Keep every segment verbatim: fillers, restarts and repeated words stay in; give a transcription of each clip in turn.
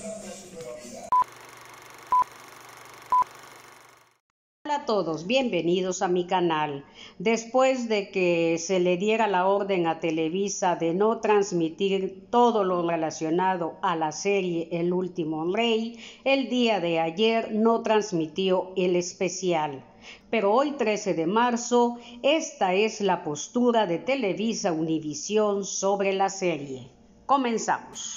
Hola a todos, bienvenidos a mi canal. Después de que se le diera la orden a Televisa de no transmitir todo lo relacionado a la serie El Último Rey, el día de ayer no transmitió el especial. Pero hoy trece de marzo, esta es la postura de Televisa Univisión sobre la serie. Comenzamos.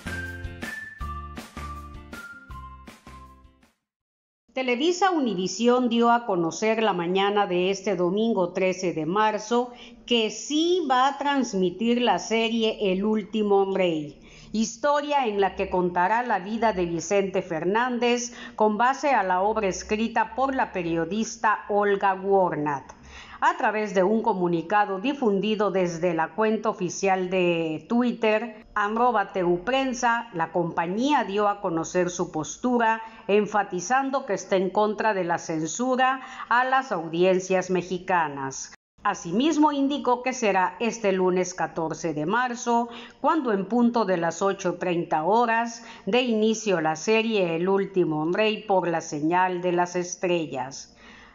Televisa Univisión dio a conocer la mañana de este domingo trece de marzo que sí va a transmitir la serie El Último Rey, historia en la que contará la vida de Vicente Fernández con base a la obra escrita por la periodista Olga Warnat. A través de un comunicado difundido desde la cuenta oficial de Twitter, arroba Teuprensa, la compañía dio a conocer su postura, enfatizando que está en contra de la censura a las audiencias mexicanas. Asimismo, indicó que será este lunes catorce de marzo, cuando en punto de las ocho treinta horas de inicio la serie El Último Rey por la señal de las estrellas.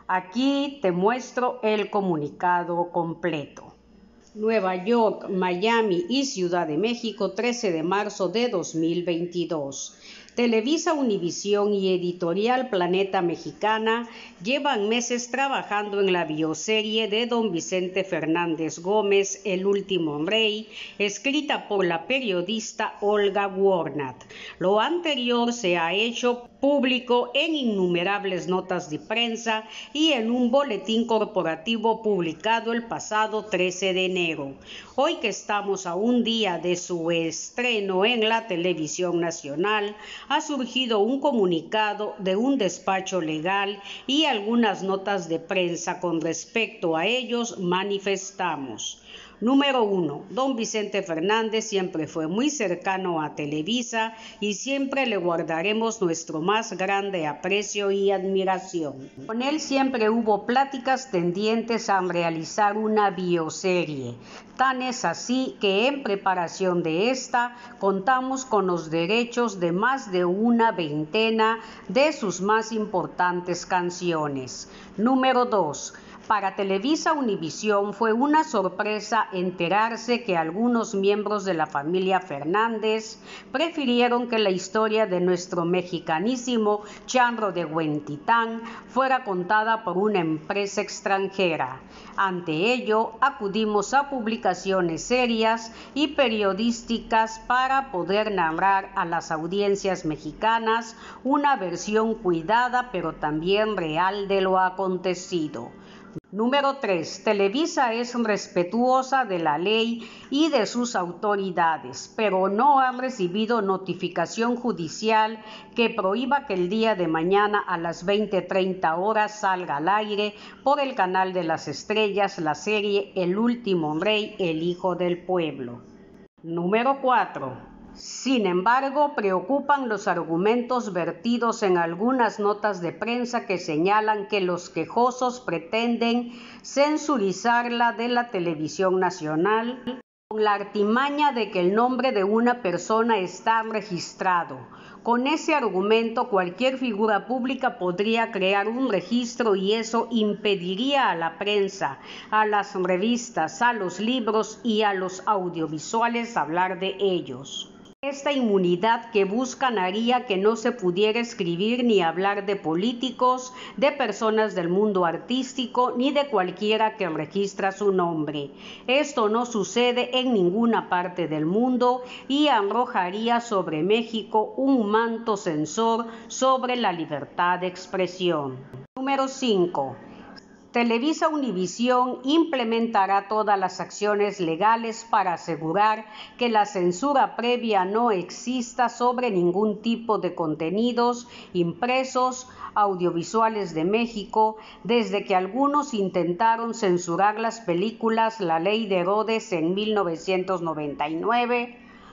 Aquí te muestro el comunicado completo. Nueva York, Miami y Ciudad de México, trece de marzo de dos mil veintidós. Televisa Univisión y Editorial Planeta Mexicana llevan meses trabajando en la bioserie de don Vicente Fernández Gómez, El Último Rey, escrita por la periodista Olga Warnat. Lo anterior se ha hecho público en innumerables notas de prensa y en un boletín corporativo publicado el pasado trece de enero. Hoy que estamos a un día de su estreno en la televisión nacional, ha surgido un comunicado de un despacho legal y algunas notas de prensa con respecto a ellos manifestamos. Número uno. Don Vicente Fernández siempre fue muy cercano a Televisa y siempre le guardaremos nuestro más grande aprecio y admiración. Con él siempre hubo pláticas tendientes a realizar una bioserie. Tan es así que en preparación de esta contamos con los derechos de más de una veintena de sus más importantes canciones. Número dos. Para Televisa Univisión fue una sorpresa enterarse que algunos miembros de la familia Fernández prefirieron que la historia de nuestro mexicanísimo Chanro de Huentitán fuera contada por una empresa extranjera. Ante ello, acudimos a publicaciones serias y periodísticas para poder narrar a las audiencias mexicanas una versión cuidada pero también real de lo acontecido. Número tres. Televisa es respetuosa de la ley y de sus autoridades, pero no ha recibido notificación judicial que prohíba que el día de mañana a las veinte treinta horas salga al aire por el canal de las estrellas la serie El Último Rey, el Hijo del Pueblo. Número cuatro. Sin embargo, preocupan los argumentos vertidos en algunas notas de prensa que señalan que los quejosos pretenden censurizarla de la televisión nacional con la artimaña de que el nombre de una persona está registrado. Con ese argumento, cualquier figura pública podría crear un registro y eso impediría a la prensa, a las revistas, a los libros y a los audiovisuales hablar de ellos. Esta inmunidad que buscan haría que no se pudiera escribir ni hablar de políticos, de personas del mundo artístico, ni de cualquiera que registra su nombre. Esto no sucede en ninguna parte del mundo y arrojaría sobre México un manto censor sobre la libertad de expresión. Número cinco. Televisa Univisión implementará todas las acciones legales para asegurar que la censura previa no exista sobre ningún tipo de contenidos impresos, audiovisuales de México, desde que algunos intentaron censurar las películas La Ley de Herodes en mil novecientos noventa y nueve,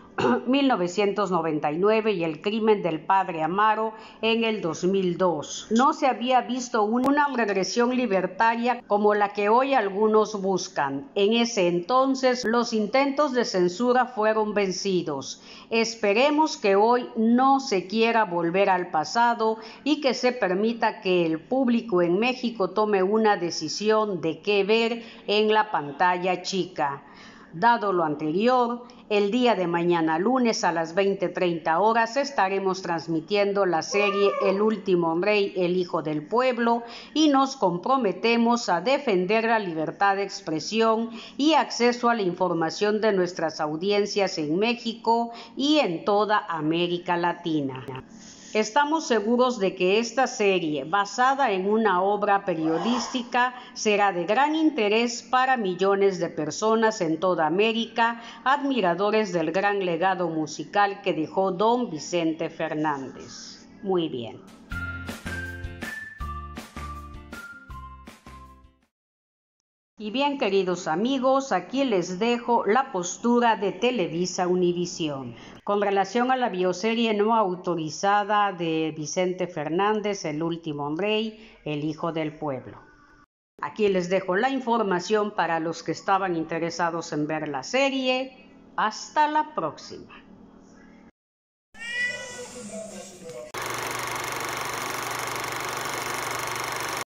mil novecientos noventa y nueve y El crimen del padre Amaro en el dos mil dos. No se había visto una regresión libertaria como la que hoy algunos buscan. En ese entonces los intentos de censura fueron vencidos. Esperemos que hoy no se quiera volver al pasado y que se permita que el público en México tome una decisión de qué ver en la pantalla chica. Dado lo anterior, el día de mañana lunes a las veinte treinta horas estaremos transmitiendo la serie El último rey, el hijo del pueblo, y nos comprometemos a defender la libertad de expresión y acceso a la información de nuestras audiencias en México y en toda América Latina. Estamos seguros de que esta serie, basada en una obra periodística, será de gran interés para millones de personas en toda América, admiradores del gran legado musical que dejó don Vicente Fernández. Muy bien. Y bien, queridos amigos, aquí les dejo la postura de Televisa Univisión con relación a la bioserie no autorizada de Vicente Fernández, El último rey, el hijo del pueblo. Aquí les dejo la información para los que estaban interesados en ver la serie. Hasta la próxima.